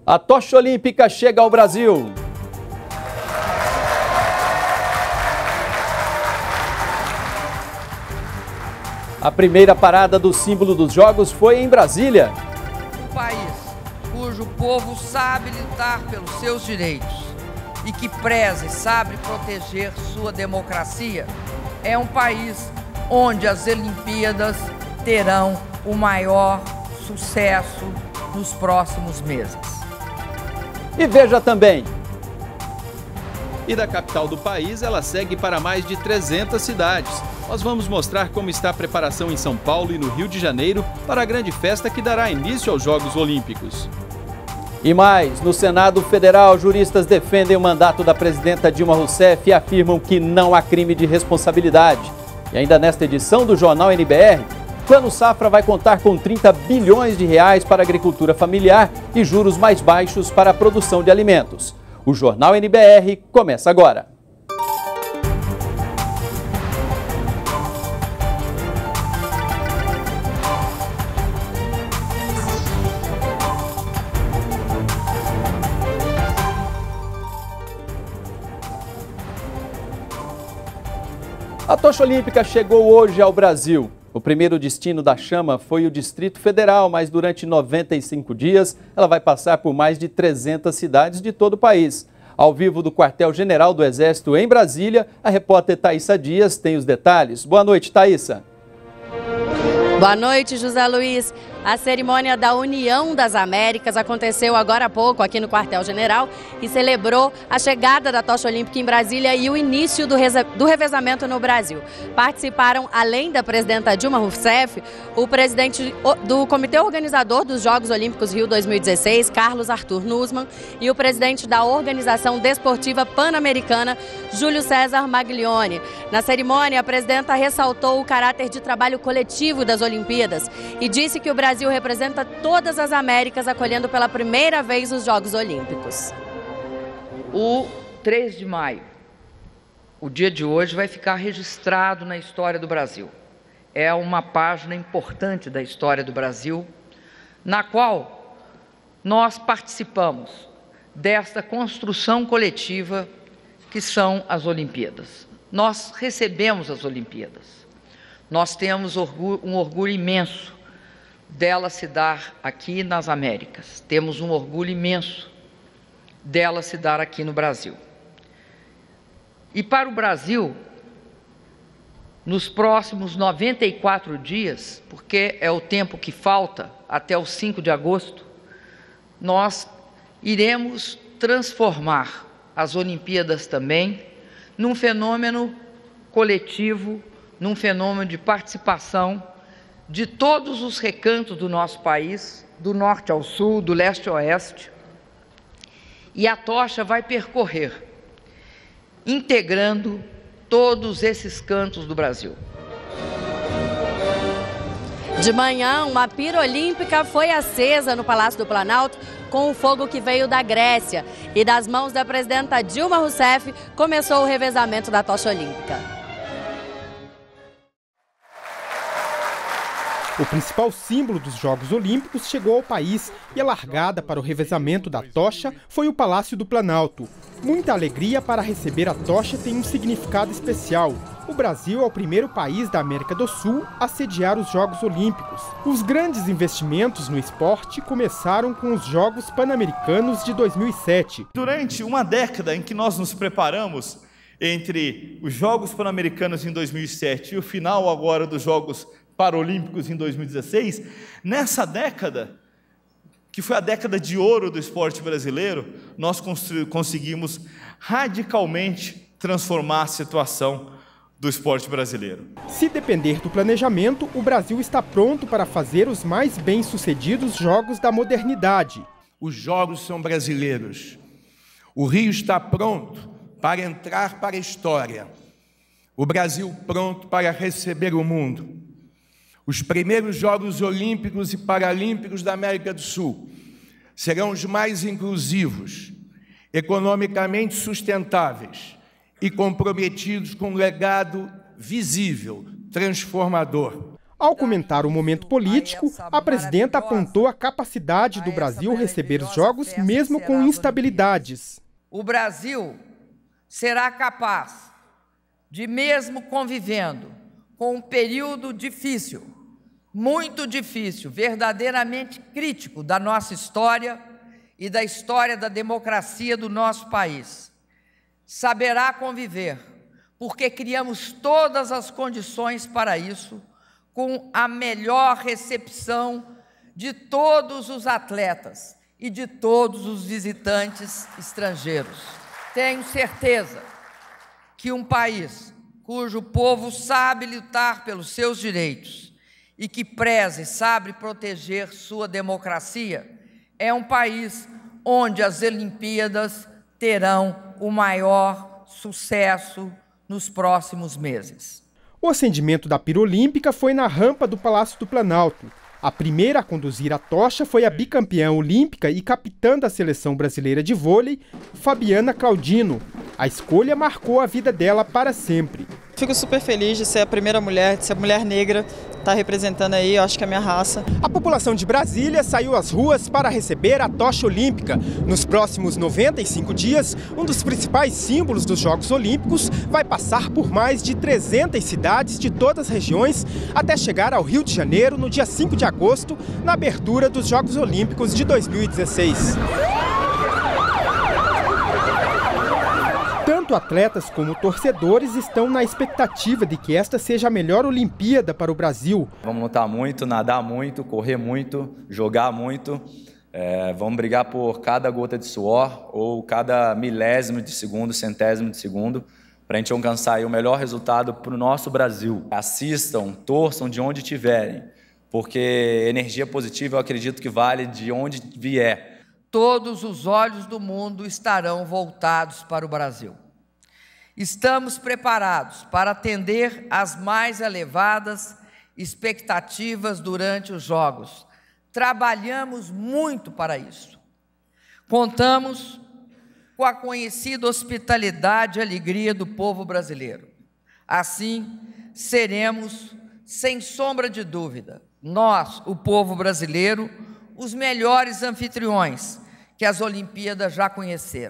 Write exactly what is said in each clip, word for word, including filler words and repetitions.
A tocha olímpica chega ao Brasil. A primeira parada do símbolo dos Jogos foi em Brasília. Um país cujo povo sabe lutar pelos seus direitos e que preza e sabe proteger sua democracia é um país onde as Olimpíadas terão o maior sucesso nos próximos meses. E veja também. E da capital do país, ela segue para mais de trezentas cidades. Nós vamos mostrar como está a preparação em São Paulo e no Rio de Janeiro para a grande festa que dará início aos Jogos Olímpicos. E mais, no Senado Federal, juristas defendem o mandato da presidenta Dilma Rousseff e afirmam que não há crime de responsabilidade. E ainda nesta edição do Jornal N B R, Plano Safra vai contar com trinta bilhões de reais para a agricultura familiar e juros mais baixos para a produção de alimentos. O Jornal N B R começa agora. A tocha olímpica chegou hoje ao Brasil. O primeiro destino da chama foi o Distrito Federal, mas durante noventa e cinco dias ela vai passar por mais de trezentas cidades de todo o país. Ao vivo do Quartel-General do Exército em Brasília, a repórter Thaísa Dias tem os detalhes. Boa noite, Thaísa. Boa noite, José Luiz. A cerimônia da União das Américas aconteceu agora há pouco aqui no Quartel-General e celebrou a chegada da tocha olímpica em Brasília e o início do, do revezamento no Brasil. Participaram, além da presidenta Dilma Rousseff, o presidente do Comitê Organizador dos Jogos Olímpicos Rio dois mil e dezesseis, Carlos Arthur Nussmann, e o presidente da Organização Desportiva Pan-Americana, Júlio César Maglione. Na cerimônia, a presidenta ressaltou o caráter de trabalho coletivo das Olimpíadas e disse que o Brasil O Brasil representa todas as Américas, acolhendo pela primeira vez os Jogos Olímpicos. O três de maio, o dia de hoje, vai ficar registrado na história do Brasil. É uma página importante da história do Brasil, na qual nós participamos desta construção coletiva que são as Olimpíadas. Nós recebemos as Olimpíadas. Nós temos um orgulho imenso dela se dar aqui nas Américas. Temos um orgulho imenso dela se dar aqui no Brasil. E para o Brasil, nos próximos noventa e quatro dias, porque é o tempo que falta até o cinco de agosto, nós iremos transformar as Olimpíadas também num fenômeno coletivo, num fenômeno de participação de todos os recantos do nosso país, do norte ao sul, do leste ao oeste, e a tocha vai percorrer, integrando todos esses cantos do Brasil. De manhã, uma pira olímpica foi acesa no Palácio do Planalto com o fogo que veio da Grécia, e das mãos da presidenta Dilma Rousseff começou o revezamento da tocha olímpica. O principal símbolo dos Jogos Olímpicos chegou ao país e a largada para o revezamento da tocha foi o Palácio do Planalto. Muita alegria para receber a tocha tem um significado especial. O Brasil é o primeiro país da América do Sul a sediar os Jogos Olímpicos. Os grandes investimentos no esporte começaram com os Jogos Pan-Americanos de dois mil e sete. Durante uma década em que nós nos preparamos entre os Jogos Pan-Americanos em dois mil e sete e o final agora dos Jogos Paralímpicos em dois mil e dezesseis, nessa década, que foi a década de ouro do esporte brasileiro, nós conseguimos radicalmente transformar a situação do esporte brasileiro. Se depender do planejamento, o Brasil está pronto para fazer os mais bem-sucedidos Jogos da modernidade. Os Jogos são brasileiros. O Rio está pronto para entrar para a história. O Brasil pronto para receber o mundo. Os primeiros Jogos Olímpicos e Paralímpicos da América do Sul serão os mais inclusivos, economicamente sustentáveis e comprometidos com um legado visível, transformador. Ao comentar o momento político, a presidenta apontou a capacidade do Brasil receber os Jogos mesmo com instabilidades. O Brasil será capaz de, mesmo convivendo com um período difícil, muito difícil, verdadeiramente crítico da nossa história e da história da democracia do nosso país, saberá conviver, porque criamos todas as condições para isso, com a melhor recepção de todos os atletas e de todos os visitantes estrangeiros. Tenho certeza que um país cujo povo sabe lutar pelos seus direitos e que preze e sabe proteger sua democracia, é um país onde as Olimpíadas terão o maior sucesso nos próximos meses. O acendimento da pira olímpica foi na rampa do Palácio do Planalto. A primeira a conduzir a tocha foi a bicampeã olímpica e capitã da seleção brasileira de vôlei, Fabiana Claudino. A escolha marcou a vida dela para sempre. Fico super feliz de ser a primeira mulher, de ser mulher negra, estar representando aí, eu acho que é a minha raça. A população de Brasília saiu às ruas para receber a tocha olímpica. Nos próximos noventa e cinco dias, um dos principais símbolos dos Jogos Olímpicos vai passar por mais de trezentas cidades de todas as regiões até chegar ao Rio de Janeiro no dia cinco de agosto, na abertura dos Jogos Olímpicos de dois mil e dezesseis. Tanto atletas como torcedores estão na expectativa de que esta seja a melhor Olimpíada para o Brasil. Vamos lutar muito, nadar muito, correr muito, jogar muito. É, vamos brigar por cada gota de suor ou cada milésimo de segundo, centésimo de segundo, para a gente alcançar aí o melhor resultado para o nosso Brasil. Assistam, torçam de onde estiverem, porque energia positiva eu acredito que vale de onde vier. Todos os olhos do mundo estarão voltados para o Brasil. Estamos preparados para atender às mais elevadas expectativas durante os Jogos. Trabalhamos muito para isso. Contamos com a conhecida hospitalidade e alegria do povo brasileiro. Assim, seremos, sem sombra de dúvida, nós, o povo brasileiro, os melhores anfitriões que as Olimpíadas já conheceram.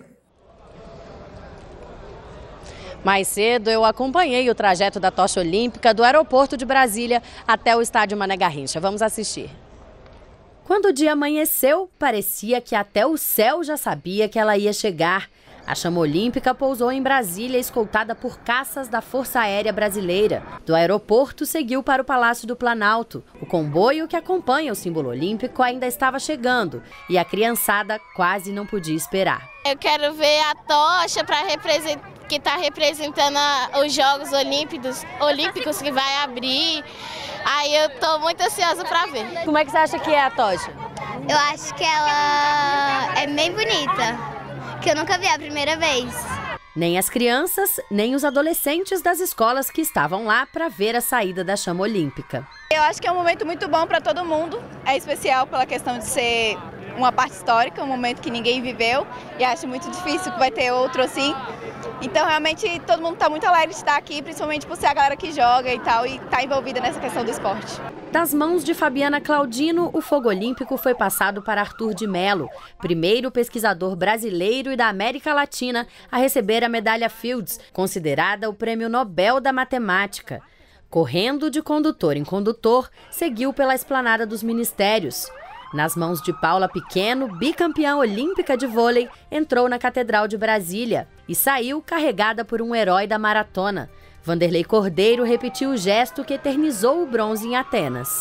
Mais cedo, eu acompanhei o trajeto da tocha olímpica do aeroporto de Brasília até o estádio Mané Garrincha. Vamos assistir. Quando o dia amanheceu, parecia que até o céu já sabia que ela ia chegar. A chama olímpica pousou em Brasília, escoltada por caças da Força Aérea Brasileira. Do aeroporto, seguiu para o Palácio do Planalto. O comboio que acompanha o símbolo olímpico ainda estava chegando e a criançada quase não podia esperar. Eu quero ver a tocha para representar, que está representando os Jogos Olímpicos, Olímpicos que vai abrir. Aí eu estou muito ansiosa para ver. Como é que você acha que é a tocha? Eu acho que ela é bem bonita. Que eu nunca vi a primeira vez. Nem as crianças, nem os adolescentes das escolas que estavam lá para ver a saída da chama olímpica. Eu acho que é um momento muito bom para todo mundo. É especial pela questão de ser uma parte histórica, um momento que ninguém viveu. E acho muito difícil que vai ter outro assim. Então, realmente, todo mundo está muito alegre de estar aqui, principalmente por ser a galera que joga e tal, e está envolvida nessa questão do esporte. Das mãos de Fabiana Claudino, o fogo olímpico foi passado para Arthur de Mello, primeiro pesquisador brasileiro e da América Latina a receber a medalha Fields, considerada o prêmio Nobel da Matemática. Correndo de condutor em condutor, seguiu pela esplanada dos ministérios. Nas mãos de Paula Pequeno, bicampeã olímpica de vôlei, entrou na Catedral de Brasília e saiu carregada por um herói da maratona. Vanderlei Cordeiro repetiu o gesto que eternizou o bronze em Atenas.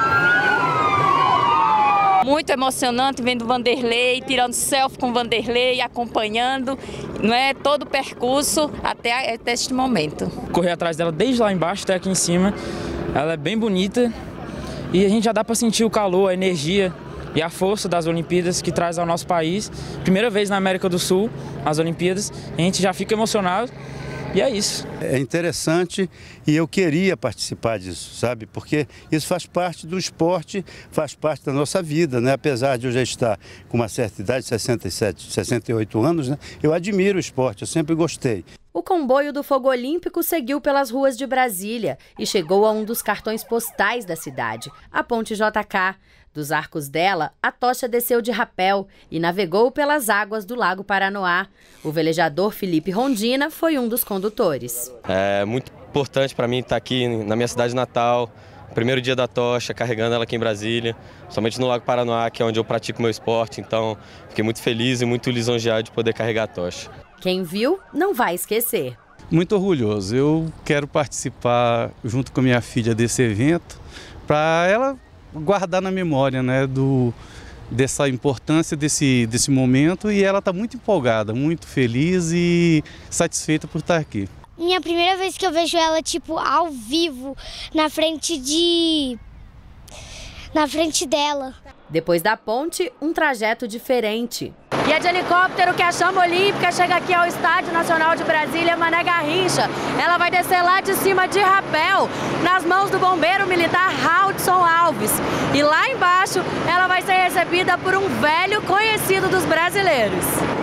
Muito emocionante vendo o Vanderlei, tirando selfie com o Vanderlei, acompanhando, não é, todo o percurso até, até este momento. Correr atrás dela desde lá embaixo até aqui em cima, ela é bem bonita. E a gente já dá para sentir o calor, a energia e a força das Olimpíadas que traz ao nosso país. Primeira vez na América do Sul, as Olimpíadas, a gente já fica emocionado E é isso. É interessante e eu queria participar disso, sabe? Porque isso faz parte do esporte, faz parte da nossa vida, né? Apesar de eu já estar com uma certa idade, sessenta e sete, sessenta e oito anos, né? Eu admiro o esporte, eu sempre gostei. O comboio do Fogo Olímpico seguiu pelas ruas de Brasília e chegou a um dos cartões postais da cidade, a Ponte J K. Dos arcos dela, a tocha desceu de rapel e navegou pelas águas do Lago Paranoá. O velejador Felipe Rondina foi um dos condutores. É muito importante para mim estar aqui na minha cidade natal, primeiro dia da tocha, carregando ela aqui em Brasília, somente no Lago Paranoá, que é onde eu pratico meu esporte. Então, fiquei muito feliz e muito lisonjeado de poder carregar a tocha. Quem viu, não vai esquecer. Muito orgulhoso. Eu quero participar junto com minha filha desse evento para ela guardar na memória, né, do, dessa importância desse, desse momento, e ela está muito empolgada, muito feliz e satisfeita por estar aqui. Minha primeira vez que eu vejo ela, tipo, ao vivo, na frente de... na frente dela. Depois da ponte, um trajeto diferente. E é de helicóptero que a chama olímpica chega aqui ao Estádio Nacional de Brasília, Mané Garrincha. Ela vai descer lá de cima de rapel, nas mãos do bombeiro militar Haldson Alves. E lá embaixo, ela vai ser recebida por um velho conhecido dos brasileiros.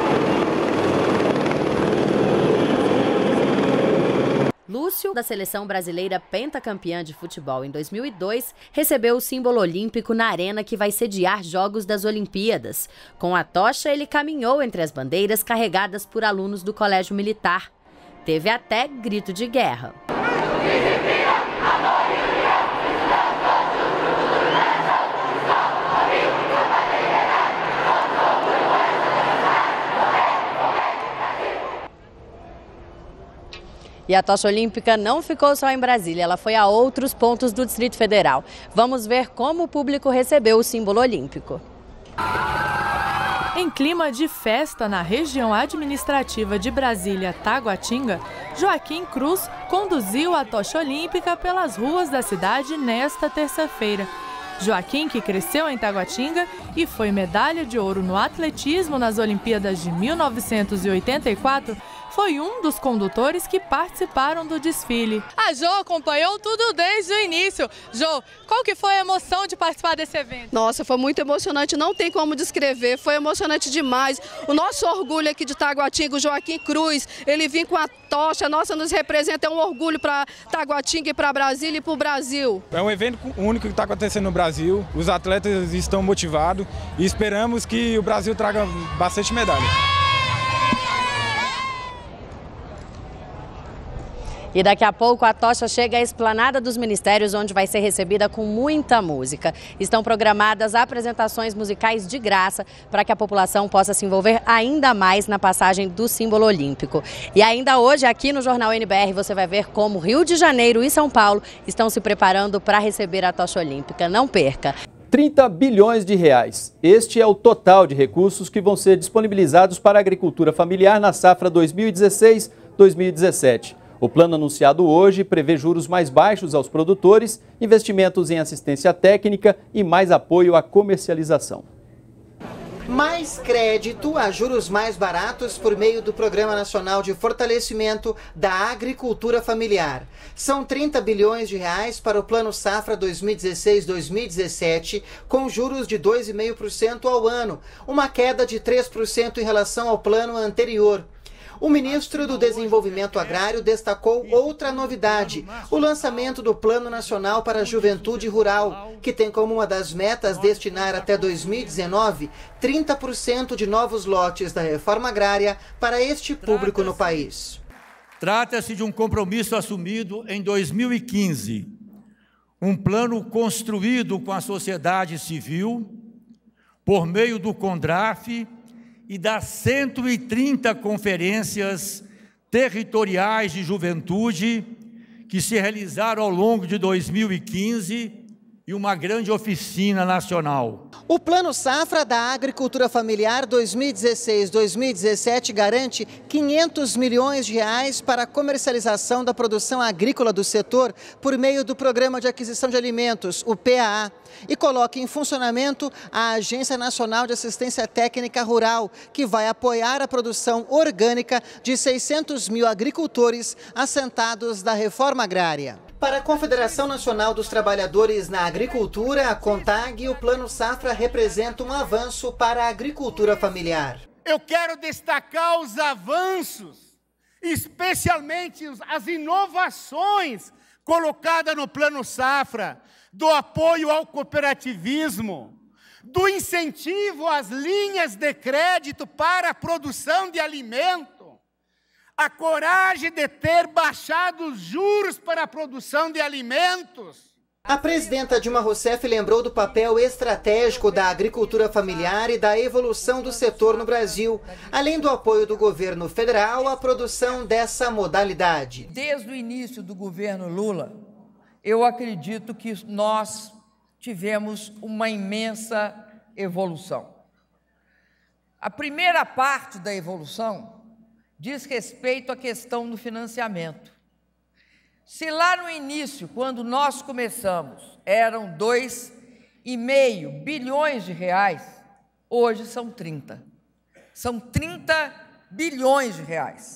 Lúcio, da seleção brasileira pentacampeã de futebol em dois mil e dois, recebeu o símbolo olímpico na arena que vai sediar Jogos das Olimpíadas. Com a tocha, ele caminhou entre as bandeiras carregadas por alunos do Colégio Militar. Teve até grito de guerra. E a tocha olímpica não ficou só em Brasília, ela foi a outros pontos do Distrito Federal. Vamos ver como o público recebeu o símbolo olímpico. Em clima de festa na região administrativa de Brasília, Taguatinga, Joaquim Cruz conduziu a tocha olímpica pelas ruas da cidade nesta terça-feira. Joaquim, que cresceu em Taguatinga e foi medalha de ouro no atletismo nas Olimpíadas de mil novecentos e oitenta e quatro, foi um dos condutores que participaram do desfile. A Jo acompanhou tudo desde o início. Jo, qual que foi a emoção de participar desse evento? Nossa, foi muito emocionante, não tem como descrever, foi emocionante demais. O nosso orgulho aqui de Taguatinga, o Joaquim Cruz, ele vinha com a tocha, nossa, nos representa, é um orgulho para Taguatinga e para Brasília e para o Brasil. É um evento único que está acontecendo no Brasil, os atletas estão motivados e esperamos que o Brasil traga bastante medalha. E daqui a pouco a tocha chega à Esplanada dos Ministérios, onde vai ser recebida com muita música. Estão programadas apresentações musicais de graça para que a população possa se envolver ainda mais na passagem do símbolo olímpico. E ainda hoje, aqui no Jornal N B R, você vai ver como Rio de Janeiro e São Paulo estão se preparando para receber a tocha olímpica. Não perca! trinta bilhões de reais. Este é o total de recursos que vão ser disponibilizados para a agricultura familiar na safra dois mil e dezesseis dois mil e dezessete. O plano anunciado hoje prevê juros mais baixos aos produtores, investimentos em assistência técnica e mais apoio à comercialização. Mais crédito a juros mais baratos por meio do Programa Nacional de Fortalecimento da Agricultura Familiar. São trinta bilhões de reais para o Plano Safra dois mil e dezesseis dois mil e dezessete, com juros de dois vírgula cinco por cento ao ano, uma queda de três por cento em relação ao plano anterior. O ministro do Desenvolvimento Agrário destacou outra novidade, o lançamento do Plano Nacional para a Juventude Rural, que tem como uma das metas destinar até dois mil e dezenove trinta por cento de novos lotes da reforma agrária para este público no país. Trata-se de um compromisso assumido em dois mil e quinze, um plano construído com a sociedade civil, por meio do CONDRAF, e das cento e trinta conferências territoriais de juventude que se realizaram ao longo de dois mil e quinze e uma grande oficina nacional. O Plano Safra da Agricultura Familiar dois mil e dezesseis a dois mil e dezessete garante quinhentos milhões de reais para a comercialização da produção agrícola do setor por meio do Programa de Aquisição de Alimentos, o P A A, e coloca em funcionamento a Agência Nacional de Assistência Técnica Rural, que vai apoiar a produção orgânica de seiscentos mil agricultores assentados da reforma agrária. Para a Confederação Nacional dos Trabalhadores na Agricultura, a CONTAG, o Plano Safra representa um avanço para a agricultura familiar. Eu quero destacar os avanços, especialmente as inovações colocadas no Plano Safra, do apoio ao cooperativismo, do incentivo às linhas de crédito para a produção de alimento, a coragem de ter baixado os juros para a produção de alimentos. A presidenta Dilma Rousseff lembrou do papel estratégico da agricultura familiar e da evolução do setor no Brasil, além do apoio do governo federal à produção dessa modalidade. Desde o início do governo Lula, eu acredito que nós tivemos uma imensa evolução. A primeira parte da evolução diz respeito à questão do financiamento. Se lá no início, quando nós começamos, eram dois vírgula cinco bilhões de reais, hoje são trinta. São trinta bilhões de reais.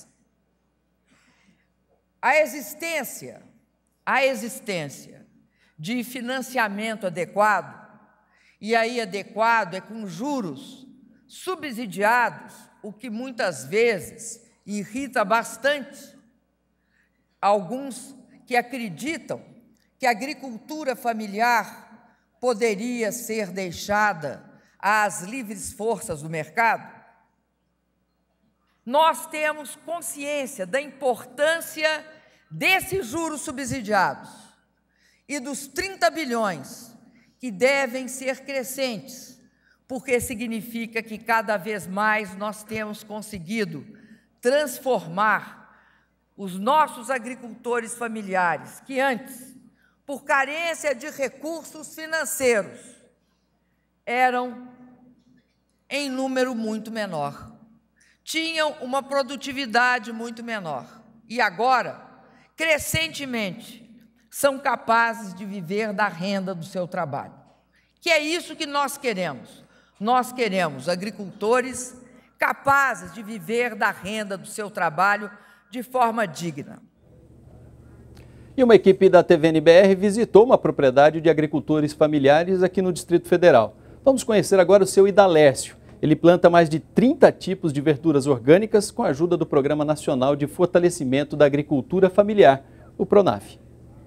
A existência, a existência de financiamento adequado, e aí adequado é com juros subsidiados, o que muitas vezes irrita bastante alguns que acreditam que a agricultura familiar poderia ser deixada às livres forças do mercado. Nós temos consciência da importância desses juros subsidiados e dos trinta bilhões que devem ser crescentes, porque significa que cada vez mais nós temos conseguido transformar os nossos agricultores familiares, que antes, por carência de recursos financeiros, eram em número muito menor, tinham uma produtividade muito menor, e agora, crescentemente, são capazes de viver da renda do seu trabalho. Que é isso que nós queremos. Nós queremos agricultores capazes de viver da renda do seu trabalho de forma digna. E uma equipe da T V N B R visitou uma propriedade de agricultores familiares aqui no Distrito Federal. Vamos conhecer agora o seu Idalécio. Ele planta mais de trinta tipos de verduras orgânicas com a ajuda do Programa Nacional de Fortalecimento da Agricultura Familiar, o PRONAF.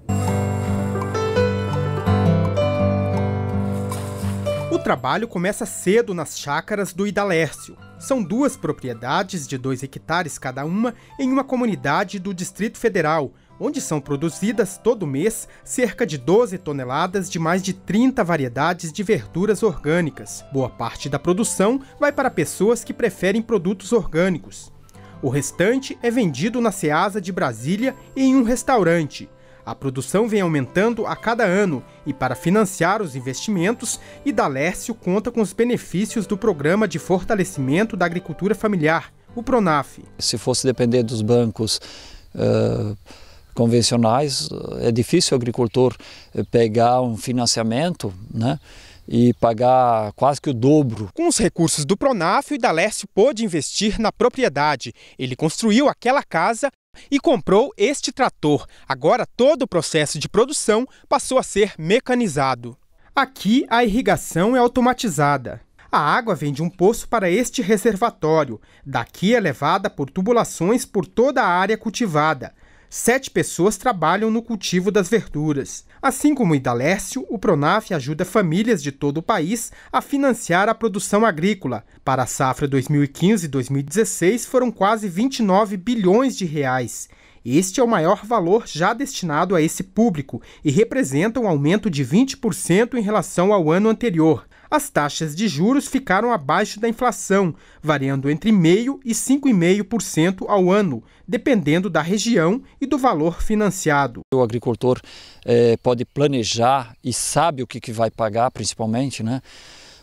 O trabalho começa cedo nas chácaras do Idalécio. São duas propriedades de dois hectares cada uma em uma comunidade do Distrito Federal, onde são produzidas todo mês cerca de doze toneladas de mais de trinta variedades de verduras orgânicas. Boa parte da produção vai para pessoas que preferem produtos orgânicos. O restante é vendido na Ceasa de Brasília e em um restaurante. A produção vem aumentando a cada ano e, para financiar os investimentos, Idalécio conta com os benefícios do Programa de Fortalecimento da Agricultura Familiar, o PRONAF. Se fosse depender dos bancos uh, convencionais, é difícil o agricultor pegar um financiamento, né, e pagar quase que o dobro. Com os recursos do PRONAF, o Idalécio pôde investir na propriedade. Ele construiu aquela casa e comprou este trator. Agora todo o processo de produção passou a ser mecanizado. Aqui a irrigação é automatizada. A água vem de um poço para este reservatório. Daqui é levada por tubulações por toda a área cultivada. Sete pessoas trabalham no cultivo das verduras. Assim como o Idalécio, o PRONAF ajuda famílias de todo o país a financiar a produção agrícola. Para a safra dois mil e quinze e dois mil e dezesseis foram quase vinte e nove bilhões de reais. Este é o maior valor já destinado a esse público e representa um aumento de vinte por cento em relação ao ano anterior. As taxas de juros ficaram abaixo da inflação, variando entre zero vírgula cinco por cento e cinco vírgula cinco por cento ao ano, dependendo da região e do valor financiado. O agricultor eh, pode planejar e sabe o que, que vai pagar, principalmente, né?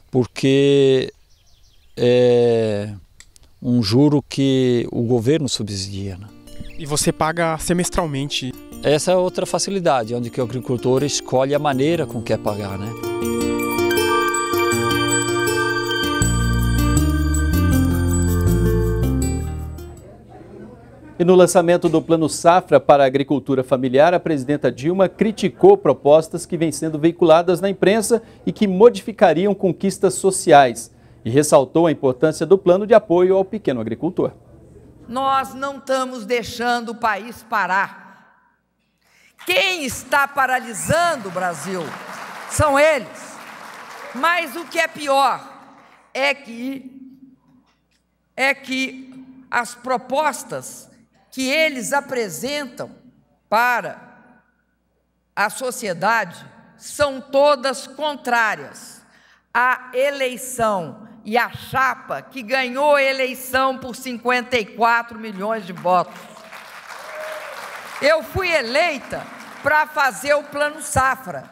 porque é um juro que o governo subsidia, né? E você paga semestralmente? Essa é outra facilidade, onde que o agricultor escolhe a maneira com que quer pagar, né? E no lançamento do Plano Safra para a Agricultura Familiar, a presidenta Dilma criticou propostas que vêm sendo veiculadas na imprensa e que modificariam conquistas sociais e ressaltou a importância do plano de apoio ao pequeno agricultor. Nós não estamos deixando o país parar. Quem está paralisando o Brasil são eles. Mas o que é pior é que, é que as propostas que eles apresentam para a sociedade são todas contrárias à eleição e à chapa que ganhou a eleição por cinquenta e quatro milhões de votos. Eu fui eleita para fazer o Plano Safra.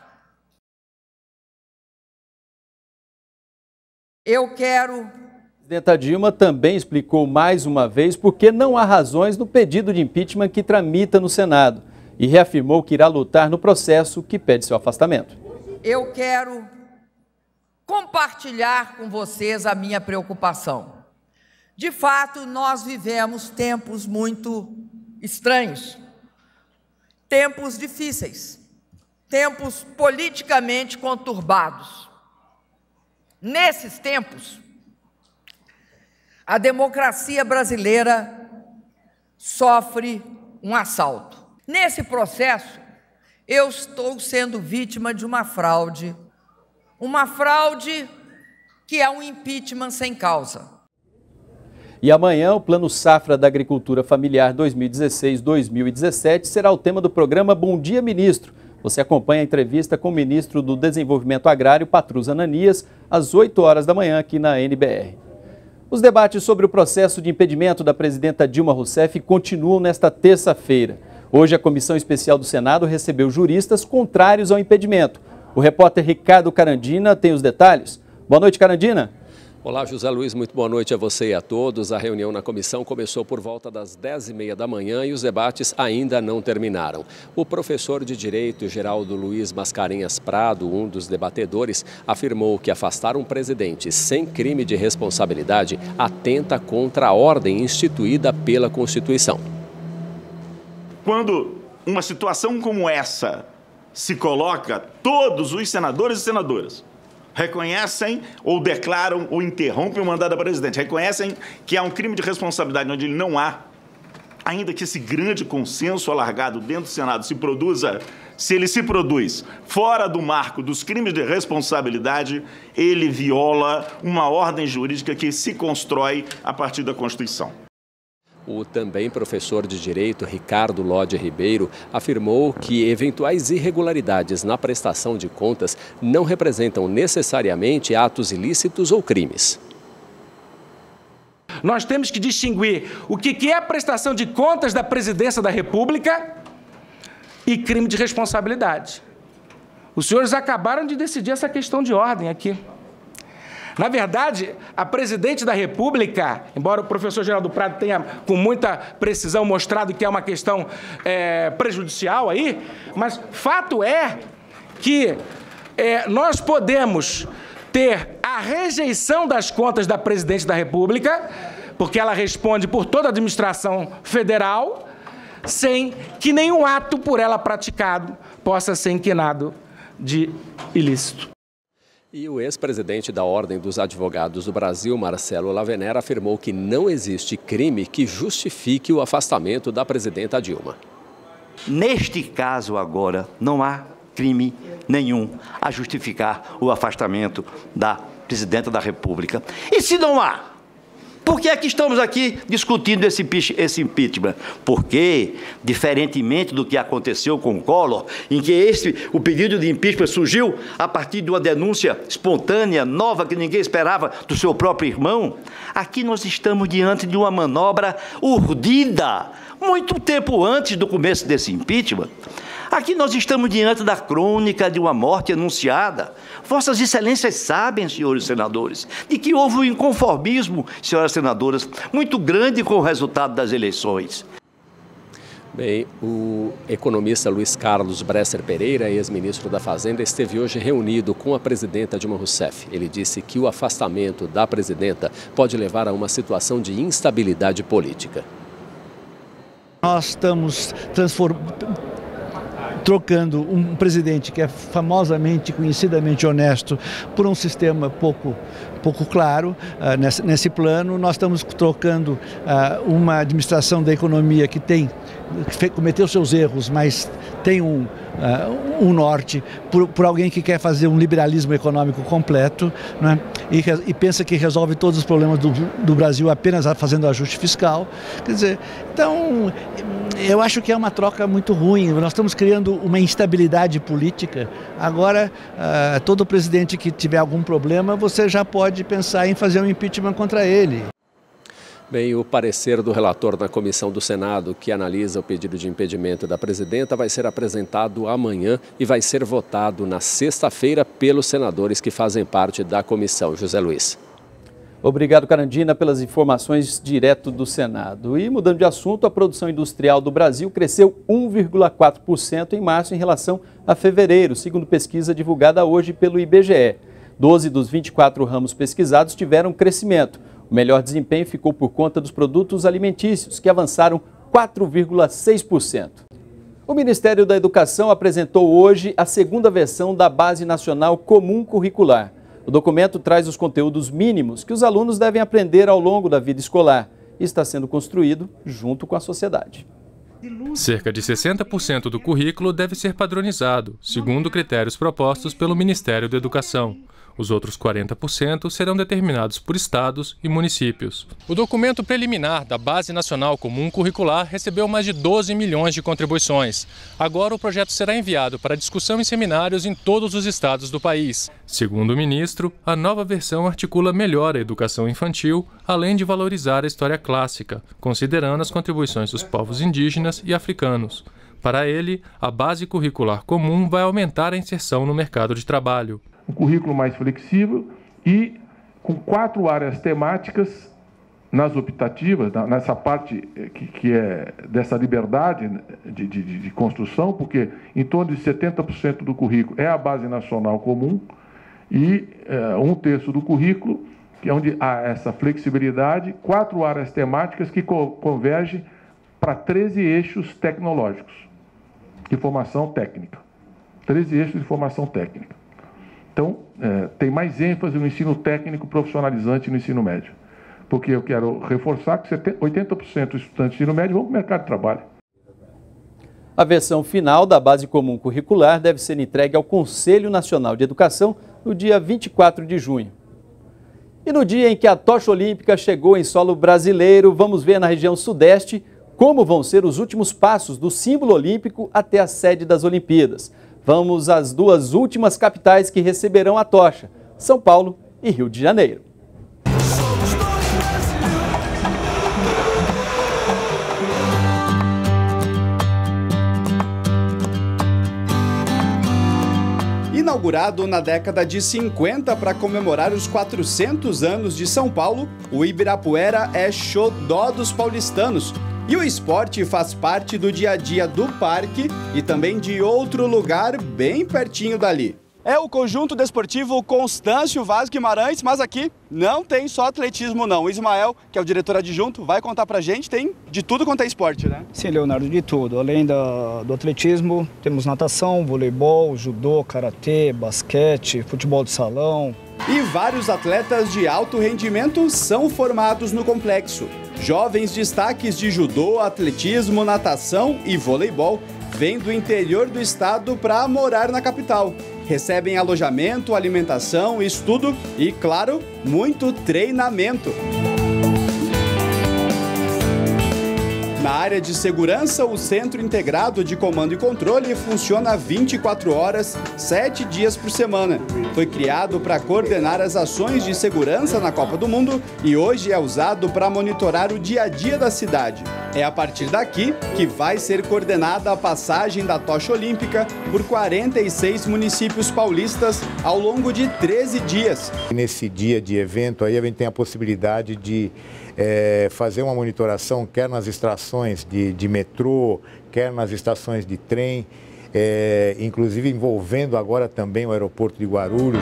Eu quero... A presidenta Dilma também explicou mais uma vez por que não há razões no pedido de impeachment que tramita no Senado e reafirmou que irá lutar no processo que pede seu afastamento. Eu quero compartilhar com vocês a minha preocupação. De fato, nós vivemos tempos muito estranhos, tempos difíceis, tempos politicamente conturbados. Nesses tempos, a democracia brasileira sofre um assalto. Nesse processo, eu estou sendo vítima de uma fraude, uma fraude que é um impeachment sem causa. E amanhã, o Plano Safra da Agricultura Familiar dois mil e dezesseis a dois mil e dezessete será o tema do programa Bom Dia, Ministro. Você acompanha a entrevista com o ministro do Desenvolvimento Agrário, Patrus Ananias, às oito horas da manhã aqui na N B R. Os debates sobre o processo de impedimento da presidenta Dilma Rousseff continuam nesta terça-feira. Hoje, a Comissão Especial do Senado recebeu juristas contrários ao impedimento. O repórter Ricardo Carandina tem os detalhes. Boa noite, Carandina. Olá, José Luiz, muito boa noite a você e a todos. A reunião na comissão começou por volta das dez e meia da manhã e os debates ainda não terminaram. O professor de Direito, Geraldo Luiz Mascarenhas Prado, um dos debatedores, afirmou que afastar um presidente sem crime de responsabilidade atenta contra a ordem instituída pela Constituição. Quando uma situação como essa se coloca, todos os senadores e senadoras reconhecem ou declaram ou interrompem o mandato da presidente, reconhecem que há um crime de responsabilidade onde ele não há, ainda que esse grande consenso alargado dentro do Senado se produza, se ele se produz fora do marco dos crimes de responsabilidade, ele viola uma ordem jurídica que se constrói a partir da Constituição. O também professor de Direito, Ricardo Lode Ribeiro, afirmou que eventuais irregularidades na prestação de contas não representam necessariamente atos ilícitos ou crimes. Nós temos que distinguir o que é a prestação de contas da Presidência da República e crime de responsabilidade. Os senhores acabaram de decidir essa questão de ordem aqui. Na verdade, a presidente da República, embora o professor Geraldo Prado tenha com muita precisão mostrado que é uma questão é, prejudicial aí, mas fato é que é, nós podemos ter a rejeição das contas da presidente da República, porque ela responde por toda a administração federal, sem que nenhum ato por ela praticado possa ser inquinado de ilícito. E o ex-presidente da Ordem dos Advogados do Brasil, Marcelo Lavenera, afirmou que não existe crime que justifique o afastamento da presidenta Dilma. Neste caso agora, não há crime nenhum a justificar o afastamento da presidenta da República. E se não há? Por que é que estamos aqui discutindo esse, esse impeachment? Porque, diferentemente do que aconteceu com o Collor, em que esse, o pedido de impeachment surgiu a partir de uma denúncia espontânea, nova, que ninguém esperava do seu próprio irmão, aqui nós estamos diante de uma manobra urdida, muito tempo antes do começo desse impeachment. Aqui nós estamos diante da crônica de uma morte anunciada. Vossas Excelências sabem, senhores senadores, de que houve um inconformismo, senhoras senadoras, muito grande com o resultado das eleições. Bem, o economista Luiz Carlos Bresser Pereira, ex-ministro da Fazenda, esteve hoje reunido com a presidenta Dilma Rousseff. Ele disse que o afastamento da presidenta pode levar a uma situação de instabilidade política. Nós estamos transformando, trocando um presidente que é famosamente, conhecidamente honesto por um sistema pouco, pouco claro uh, nesse, nesse plano. Nós estamos trocando uh, uma administração da economia que tem que cometeu seus erros, mas tem um, uh, um norte, por, por alguém que quer fazer um liberalismo econômico completo, né? e, e pensa que resolve todos os problemas do, do Brasil apenas fazendo ajuste fiscal. Quer dizer, então, eu acho que é uma troca muito ruim. Nós estamos criando uma instabilidade política. Agora, uh, todo presidente que tiver algum problema, você já pode pensar em fazer um impeachment contra ele. Bem, o parecer do relator na comissão do Senado, que analisa o pedido de impedimento da presidenta, vai ser apresentado amanhã e vai ser votado na sexta-feira pelos senadores que fazem parte da comissão. José Luiz. Obrigado, Carandina, pelas informações direto do Senado. E mudando de assunto, a produção industrial do Brasil cresceu um vírgula quatro por cento em março em relação a fevereiro, segundo pesquisa divulgada hoje pelo I B G E. doze dos vinte e quatro ramos pesquisados tiveram crescimento. O melhor desempenho ficou por conta dos produtos alimentícios, que avançaram quatro vírgula seis por cento. O Ministério da Educação apresentou hoje a segunda versão da Base Nacional Comum Curricular. O documento traz os conteúdos mínimos que os alunos devem aprender ao longo da vida escolar e está sendo construído junto com a sociedade. Cerca de sessenta por cento do currículo deve ser padronizado, segundo critérios propostos pelo Ministério da Educação. Os outros quarenta por cento serão determinados por estados e municípios. O documento preliminar da Base Nacional Comum Curricular recebeu mais de doze milhões de contribuições. Agora o projeto será enviado para discussão em seminários em todos os estados do país. Segundo o ministro, a nova versão articula melhor a educação infantil, além de valorizar a história clássica, considerando as contribuições dos povos indígenas e africanos. Para ele, a base curricular comum vai aumentar a inserção no mercado de trabalho. Um currículo mais flexível e com quatro áreas temáticas nas optativas, nessa parte que, que é dessa liberdade de, de, de construção, porque em torno de setenta por cento do currículo é a Base Nacional Comum e é, um terço do currículo, que é onde há essa flexibilidade, quatro áreas temáticas que co convergem para treze eixos tecnológicos de formação técnica. treze eixos de formação técnica. Então, é, tem mais ênfase no ensino técnico profissionalizante no ensino médio. Porque eu quero reforçar que oitenta por cento dos estudantes do ensino médio vão para o mercado de trabalho. A versão final da Base Comum Curricular deve ser entregue ao Conselho Nacional de Educação no dia vinte e quatro de junho. E no dia em que a tocha olímpica chegou em solo brasileiro, vamos ver na região sudeste como vão ser os últimos passos do símbolo olímpico até a sede das Olimpíadas. Vamos às duas últimas capitais que receberão a tocha, São Paulo e Rio de Janeiro. Inaugurado na década de cinquenta para comemorar os quatrocentos anos de São Paulo, o Ibirapuera é xodó dos paulistanos. E o esporte faz parte do dia a dia do parque e também de outro lugar bem pertinho dali. É o Conjunto Desportivo Constâncio Vaz Guimarães, mas aqui não tem só atletismo não. O Ismael, que é o diretor adjunto, vai contar pra gente, tem de tudo quanto é esporte, né? Sim, Leonardo, de tudo. Além da, do atletismo, temos natação, voleibol, judô, karatê, basquete, futebol de salão. E vários atletas de alto rendimento são formados no complexo. Jovens destaques de judô, atletismo, natação e voleibol vêm do interior do estado para morar na capital. Recebem alojamento, alimentação, estudo e, claro, muito treinamento. Na área de segurança, o Centro Integrado de Comando e Controle funciona vinte e quatro horas, sete dias por semana. Foi criado para coordenar as ações de segurança na Copa do Mundo e hoje é usado para monitorar o dia a dia da cidade. É a partir daqui que vai ser coordenada a passagem da tocha olímpica por quarenta e seis municípios paulistas ao longo de treze dias. Nesse dia de evento aí a gente tem a possibilidade de é, fazer uma monitoração, quer nas estações de, de metrô, quer nas estações de trem, é, inclusive envolvendo agora também o aeroporto de Guarulhos.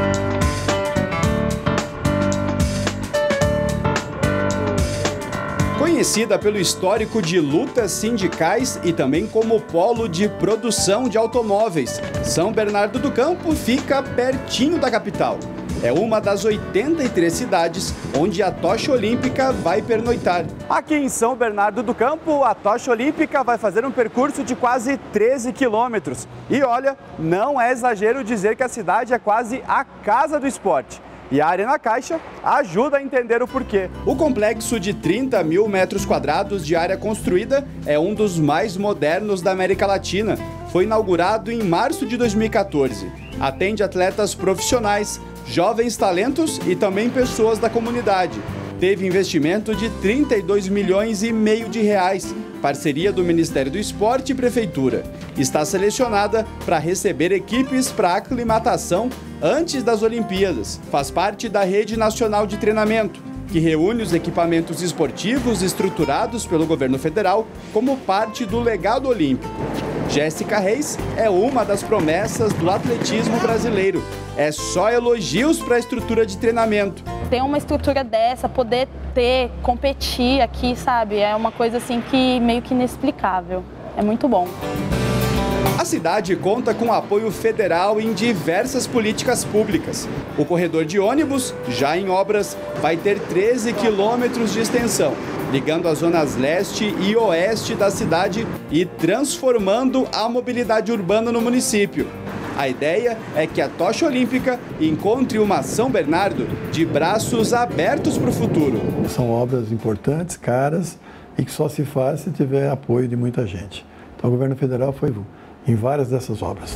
Conhecida pelo histórico de lutas sindicais e também como polo de produção de automóveis, São Bernardo do Campo fica pertinho da capital. É uma das oitenta e três cidades onde a tocha olímpica vai pernoitar. Aqui em São Bernardo do Campo, a tocha olímpica vai fazer um percurso de quase treze quilômetros. E olha, não é exagero dizer que a cidade é quase a casa do esporte. E a Arena Caixa ajuda a entender o porquê. O complexo de trinta mil metros quadrados de área construída é um dos mais modernos da América Latina. Foi inaugurado em março de dois mil e quatorze. Atende atletas profissionais, jovens talentos e também pessoas da comunidade. Teve investimento de trinta e dois milhões e meio de reais, parceria do Ministério do Esporte e Prefeitura. Está selecionada para receber equipes para aclimatação antes das Olimpíadas. Faz parte da Rede Nacional de Treinamento, que reúne os equipamentos esportivos estruturados pelo governo federal como parte do legado olímpico. Jéssica Reis é uma das promessas do atletismo brasileiro. É só elogios para a estrutura de treinamento. Ter uma estrutura dessa, poder ter, competir aqui, sabe, é uma coisa assim que meio que inexplicável. É muito bom. A cidade conta com apoio federal em diversas políticas públicas. O corredor de ônibus, já em obras, vai ter treze quilômetros de extensão, ligando as zonas leste e oeste da cidade e transformando a mobilidade urbana no município. A ideia é que a tocha olímpica encontre uma São Bernardo de braços abertos para o futuro. São obras importantes, caras e que só se faz se tiver apoio de muita gente. Então o governo federal foi em várias dessas obras.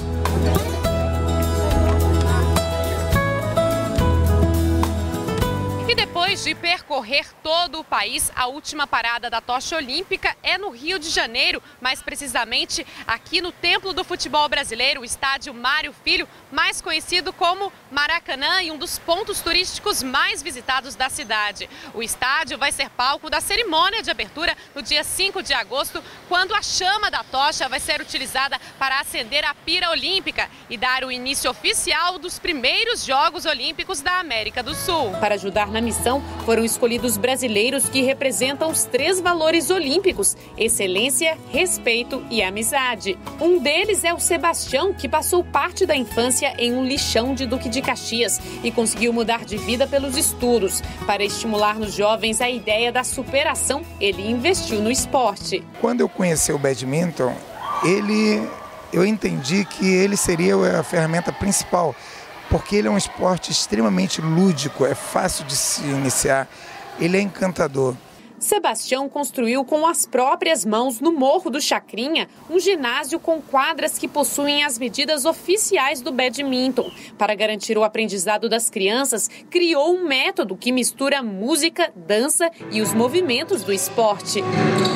Depois de percorrer todo o país, a última parada da tocha olímpica é no Rio de Janeiro, mais precisamente aqui no Templo do Futebol Brasileiro, o estádio Mário Filho, mais conhecido como Maracanã e um dos pontos turísticos mais visitados da cidade. O estádio vai ser palco da cerimônia de abertura no dia cinco de agosto, quando a chama da tocha vai ser utilizada para acender a pira olímpica e dar o início oficial dos primeiros Jogos Olímpicos da América do Sul. Para ajudar na missão, foram escolhidos brasileiros que representam os três valores olímpicos: excelência, respeito e amizade. Um deles é o Sebastião, que passou parte da infância em um lixão de Duque de Caxias e conseguiu mudar de vida pelos estudos. Para estimular nos jovens a ideia da superação, ele investiu no esporte. Quando eu conheci o badminton, ele, eu entendi que ele seria a ferramenta principal, porque ele é um esporte extremamente lúdico, é fácil de se iniciar, ele é encantador. Sebastião construiu com as próprias mãos, no Morro do Chacrinha, um ginásio com quadras que possuem as medidas oficiais do badminton. Para garantir o aprendizado das crianças, criou um método que mistura música, dança e os movimentos do esporte.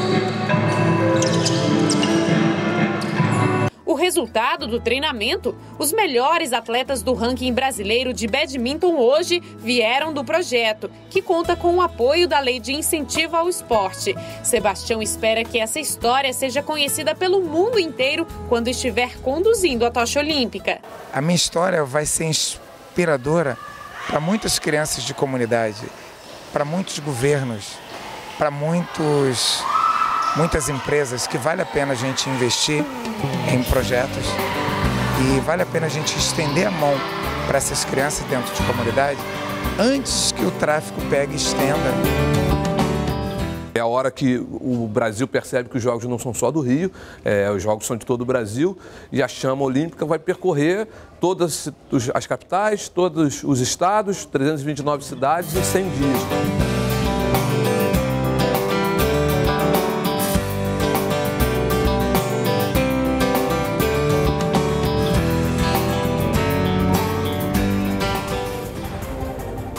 O resultado do treinamento, os melhores atletas do ranking brasileiro de badminton hoje vieram do projeto, que conta com o apoio da Lei de Incentivo ao Esporte. Sebastião espera que essa história seja conhecida pelo mundo inteiro quando estiver conduzindo a tocha olímpica. A minha história vai ser inspiradora para muitas crianças de comunidade, para muitos governos, para muitos... muitas empresas que vale a pena a gente investir em projetos e vale a pena a gente estender a mão para essas crianças dentro de comunidade antes que o tráfico pegue e estenda. É a hora que o Brasil percebe que os Jogos não são só do Rio, é, os Jogos são de todo o Brasil e a chama olímpica vai percorrer todas as capitais, todos os estados, trezentas e vinte e nove cidades em cem dias.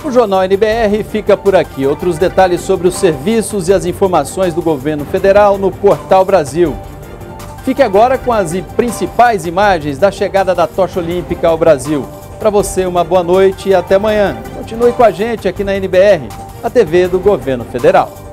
O Jornal N B R fica por aqui. Outros detalhes sobre os serviços e as informações do governo federal no Portal Brasil. Fique agora com as principais imagens da chegada da tocha olímpica ao Brasil. Para você, uma boa noite e até amanhã. Continue com a gente aqui na N B R, a T V do Governo Federal.